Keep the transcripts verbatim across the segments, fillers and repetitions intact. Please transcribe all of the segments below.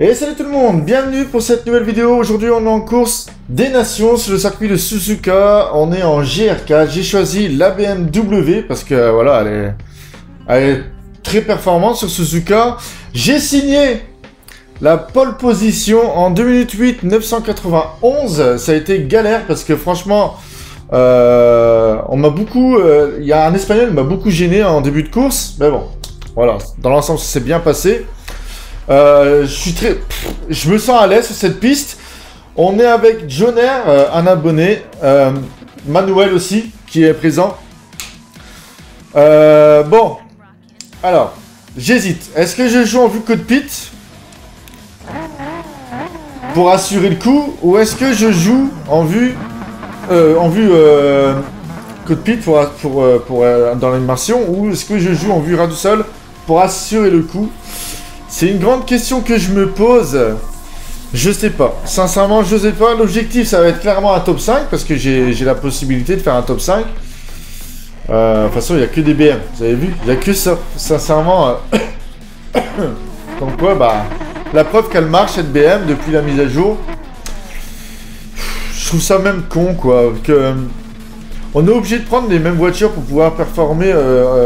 Et salut tout le monde, bienvenue pour cette nouvelle vidéo. Aujourd'hui on est en course des nations sur le circuit de Suzuka. On est en G R quatre. J'ai choisi la B M W parce que voilà, elle est, elle est très performante sur Suzuka. J'ai signé la pole position en deux minutes huit, neuf cent quatre-vingt-onze. Ça a été galère parce que franchement, euh, on m'a beaucoup... Il euh, y a un Espagnol qui m'a beaucoup gêné en début de course. Mais bon, voilà, dans l'ensemble ça s'est bien passé. Euh, je suis très, je me sens à l'aise sur cette piste. On est avec Joner, euh, un abonné, euh, Manuel aussi qui est présent. Euh, bon, alors j'hésite. Est-ce que je joue en vue cockpit pour assurer le coup, ou est-ce que je joue en vue, euh, en vue euh, cockpit pour pour pour, pour euh, dans l'animation, ou est-ce que je joue en vue ras du sol pour assurer le coup? C'est une grande question que je me pose. Je sais pas. Sincèrement, je sais pas. L'objectif, ça va être clairement un top cinq, parce que j'ai la possibilité de faire un top cinq. Euh, de toute façon, il n'y a que des B M. Vous avez vu? Il n'y a que ça. Sincèrement. Euh... Comme quoi, bah... La preuve qu'elle marche, cette B M, depuis la mise à jour. Je trouve ça même con, quoi. Que... euh, On est obligé de prendre les mêmes voitures pour pouvoir performer... Euh,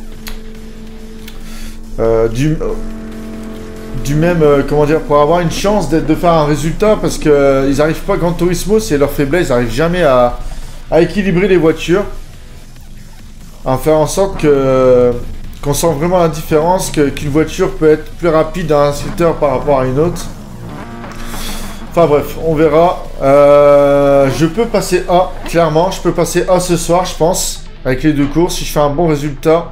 euh, du... du même, euh, comment dire, pour avoir une chance de faire un résultat, parce que euh, ils n'arrivent pas, Gran Turismo, c'est leur faiblesse, ils n'arrivent jamais à, à équilibrer les voitures, à faire en sorte que euh, qu'on sent vraiment la différence, que qu'une voiture peut être plus rapide à un secteur par rapport à une autre. Enfin bref, on verra. Euh, je peux passer A, clairement, je peux passer A ce soir, je pense, avec les deux courses, si je fais un bon résultat.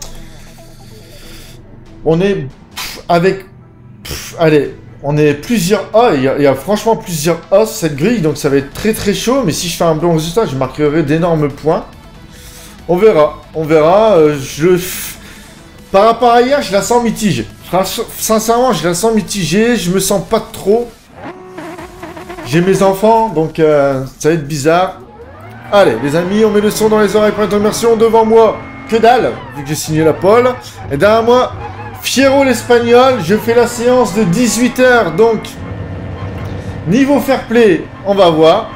On est pff, avec... Pff, allez, on est plusieurs A, il y, a, il y a franchement plusieurs A sur cette grille, donc ça va être très très chaud, mais si je fais un bon résultat, je marquerai d'énormes points. On verra, on verra, euh, je... Par rapport à hier, je la sens mitigée. Sincèrement, je la sens mitigée, je me sens pas trop. J'ai mes enfants, donc euh, ça va être bizarre. Allez, les amis, on met le son dans les oreilles pour être en immersion. Devant moi, que dalle, vu que j'ai signé la pole. Et derrière moi... Fierro l'espagnol, je fais la séance de dix-huit heures, donc niveau fair play, on va voir.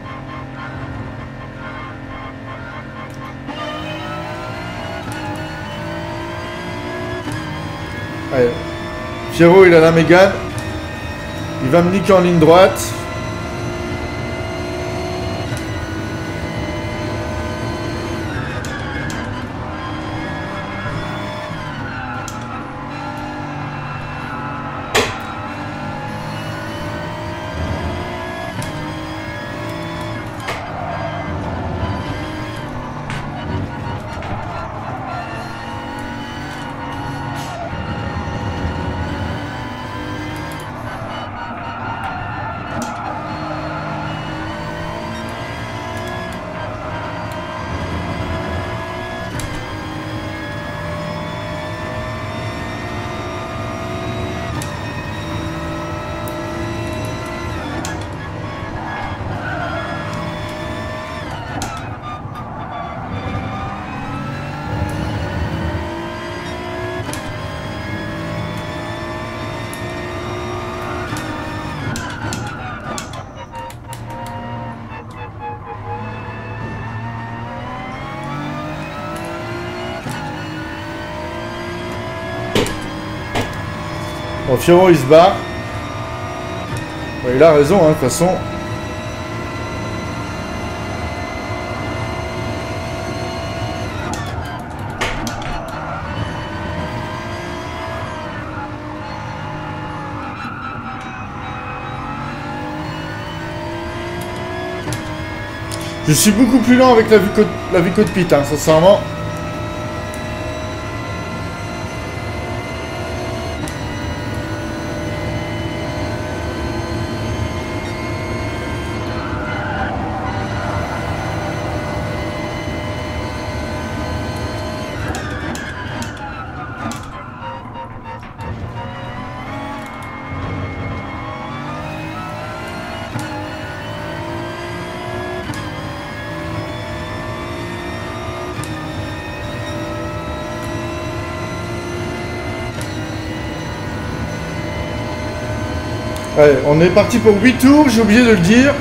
Allez. Fierro, il a la Mégane. Il va me niquer en ligne droite. Bon, Fierro il se bat. Ouais, il a raison, hein, de toute façon. Je suis beaucoup plus lent avec la vue code, la vue cockpit, hein, sincèrement. Allez, on est parti pour huit tours, j'ai oublié de le dire.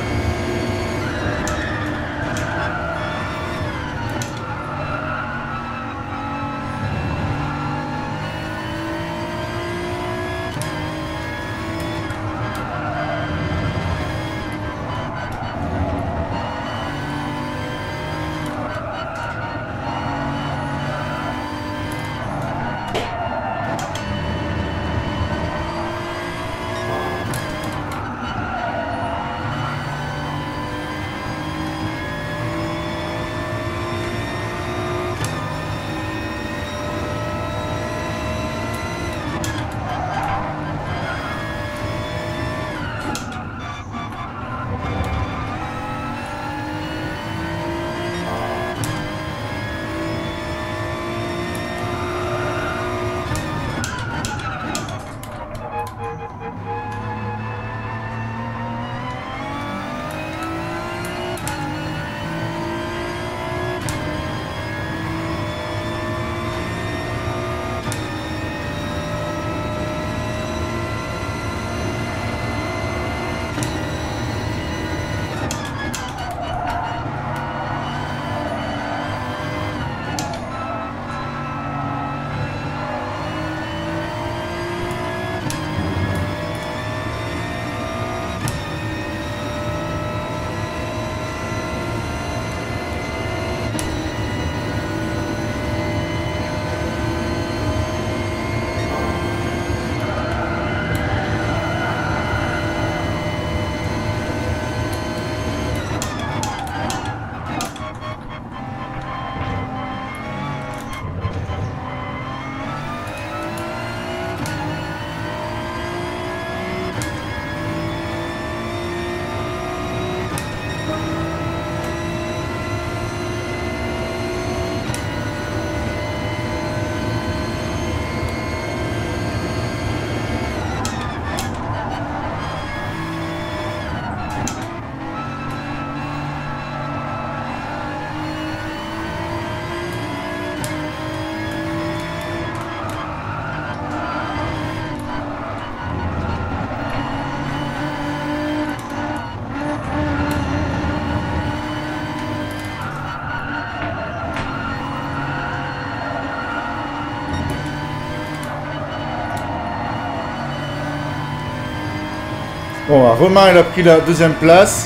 Bon, bah, Romain, il a pris la deuxième place.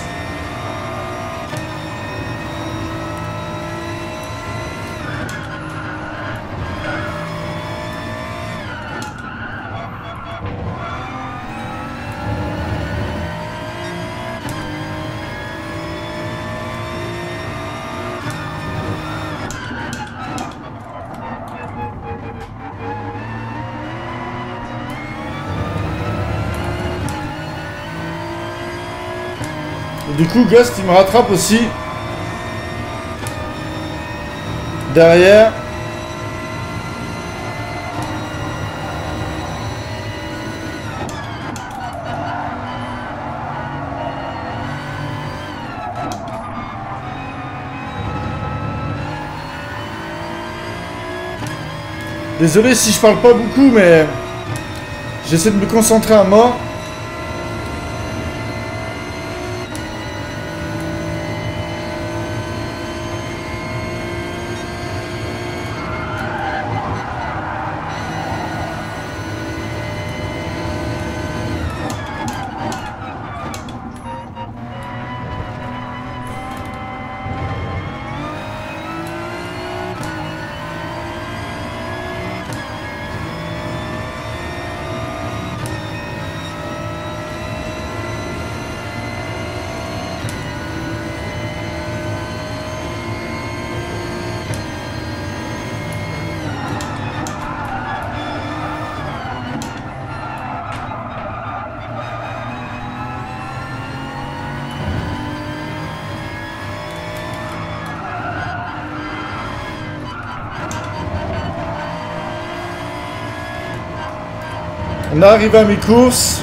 Du coup, Ghost, il me rattrape aussi. Derrière. Désolé si je parle pas beaucoup, mais j'essaie de me concentrer à mort. On arrive à mi-course.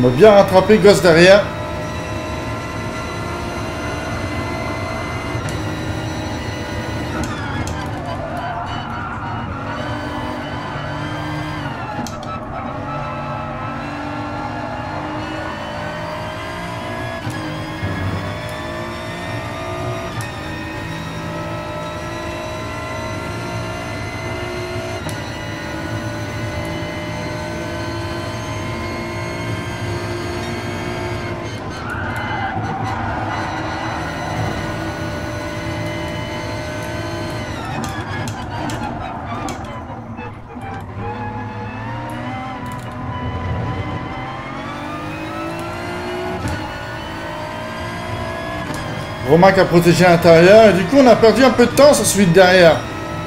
m'a bien rattrapé, gosse derrière. Romain qui a protégé l'intérieur, et du coup on a perdu un peu de temps sur celui de derrière.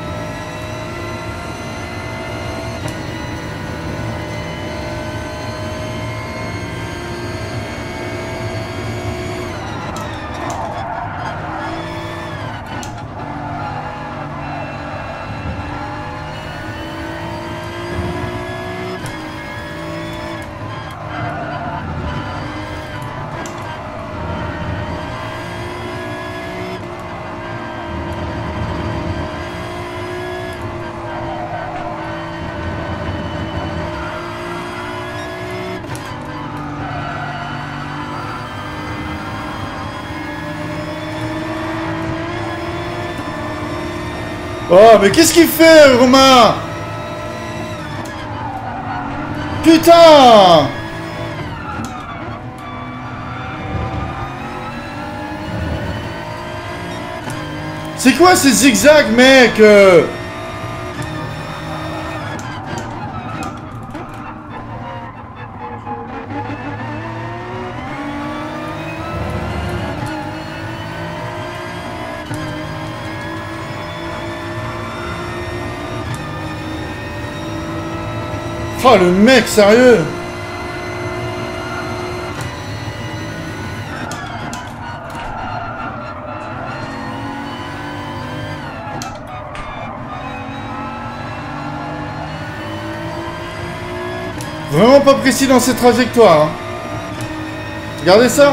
Oh, mais qu'est-ce qu'il fait, Romain? Putain! C'est quoi ces zigzags, mec? euh Oh, le mec, sérieux? Vraiment pas précis dans ses trajectoires. Hein. Regardez ça.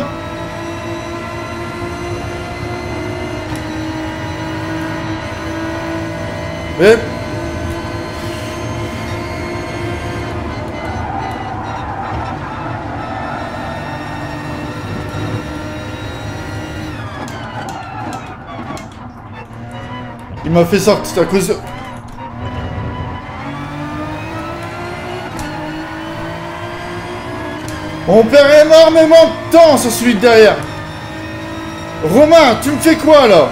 Et... il m'a fait sortir à cause de... On perd énormément de temps sur celui de derrière. Romain, tu me fais quoi là?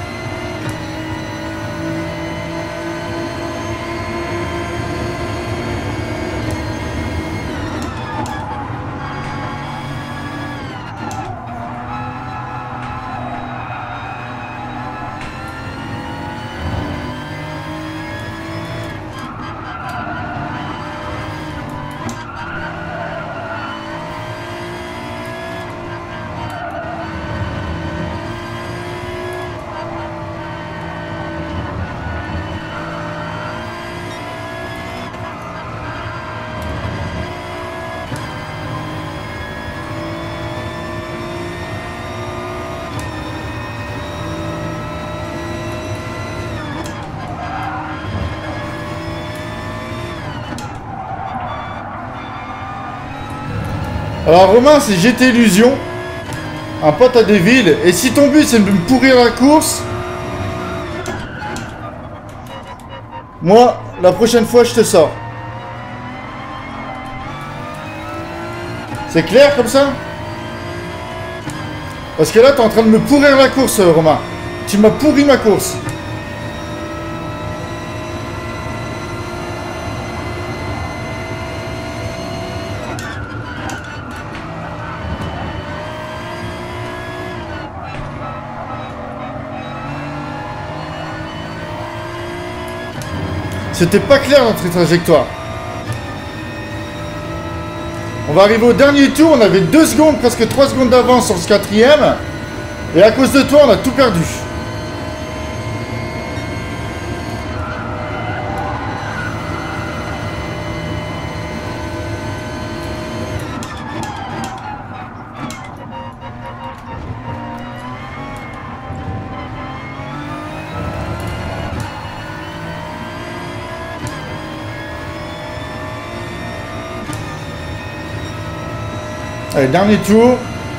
Alors Romain, c'est G T Illusion, un pote à des villes, et si ton but c'est de me pourrir la course, moi, la prochaine fois je te sors. C'est clair comme ça? Parce que là t'es en train de me pourrir la course, Romain. Tu m'as pourri ma course. C'était pas clair notre trajectoire. On va arriver au dernier tour, on avait deux secondes, presque trois secondes d'avance sur ce quatrième. Et à cause de toi, on a tout perdu. Allez, dernier tour.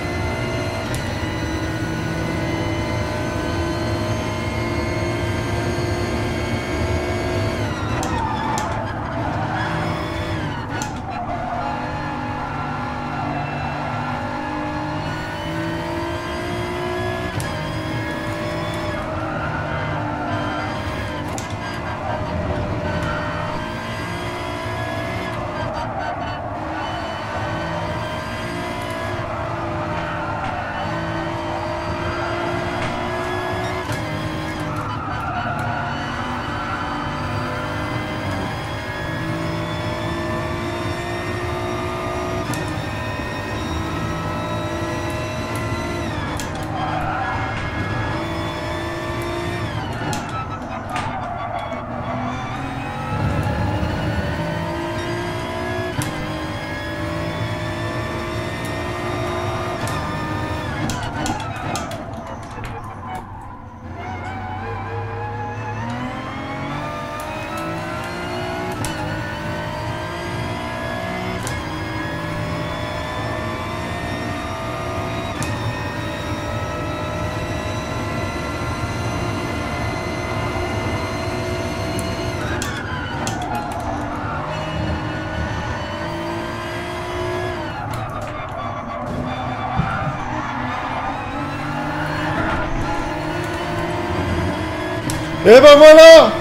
Et ben voilà!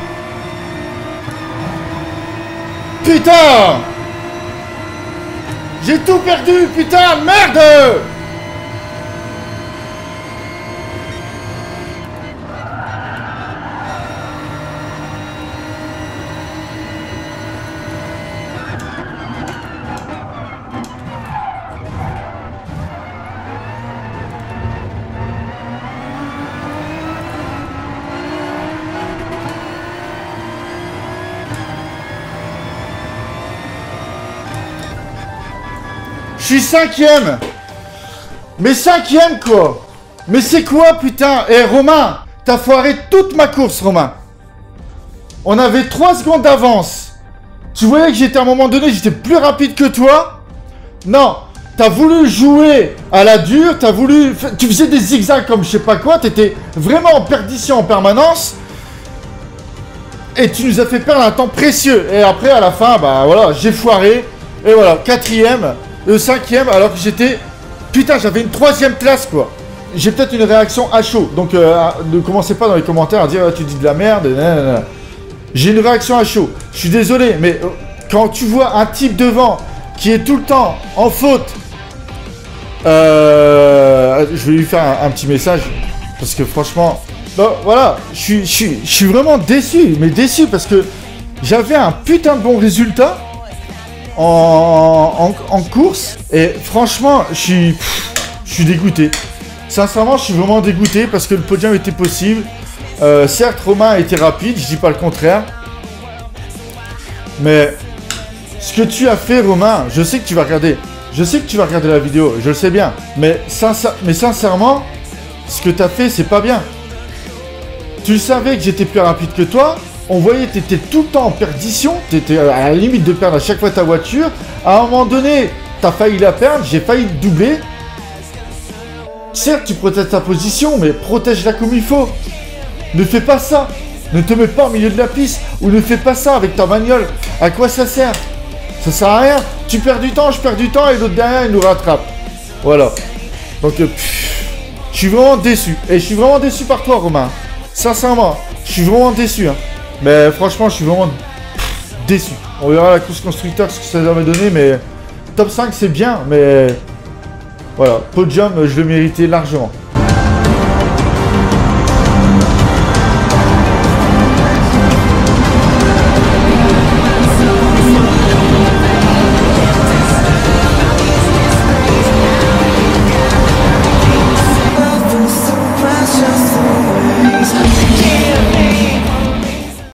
Putain! J'ai tout perdu, putain, merde! Je suis cinquième. Mais cinquième quoi. Mais c'est quoi putain? Eh Romain, t'as foiré toute ma course Romain. On avait trois secondes d'avance. Tu voyais que j'étais à un moment donné, j'étais plus rapide que toi. Non, t'as voulu jouer à la dure, t'as voulu... Tu faisais des zigzags comme je sais pas quoi, t'étais vraiment en perdition en permanence. Et tu nous as fait perdre un temps précieux. Et après à la fin, bah voilà, j'ai foiré. Et voilà, quatrième. Le cinquième, alors que j'étais... Putain, j'avais une troisième place, quoi. J'ai peut-être une réaction à chaud. Donc, euh, ne commencez pas dans les commentaires à dire ah, « Tu dis de la merde. » J'ai une réaction à chaud. Je suis désolé, mais euh, quand tu vois un type devant qui est tout le temps en faute... Euh, je vais lui faire un, un petit message. Parce que franchement... Bon, voilà, je suis, je, suis, je suis vraiment déçu. Mais déçu parce que j'avais un putain de bon résultat. En, en, en course et franchement je suis pff, je suis dégoûté, sincèrement je suis vraiment dégoûté parce que le podium était possible. Euh, certes Romain a été rapide, je dis pas le contraire, mais ce que tu as fait Romain, je sais que tu vas regarder je sais que tu vas regarder la vidéo, je le sais bien, mais, sincère, mais sincèrement ce que tu as fait c'est pas bien. Tu savais que j'étais plus rapide que toi. On voyait que tu étais tout le temps en perdition, tu étais à la limite de perdre à chaque fois ta voiture. À un moment donné, tu as failli la perdre, j'ai failli te doubler. Certes, tu protèges ta position, mais protège-la comme il faut. Ne fais pas ça. Ne te mets pas au milieu de la piste ou ne fais pas ça avec ta bagnole. À quoi ça sert? Ça sert à rien. Tu perds du temps, je perds du temps et l'autre derrière, il nous rattrape. Voilà. Donc, euh, pff, je suis vraiment déçu. Et je suis vraiment déçu par toi, Romain. Sincèrement, je suis vraiment déçu, hein. Mais franchement, je suis vraiment déçu. On verra la course constructeur ce que ça va me donner, mais top cinq c'est bien, mais voilà, podium, je le méritais largement.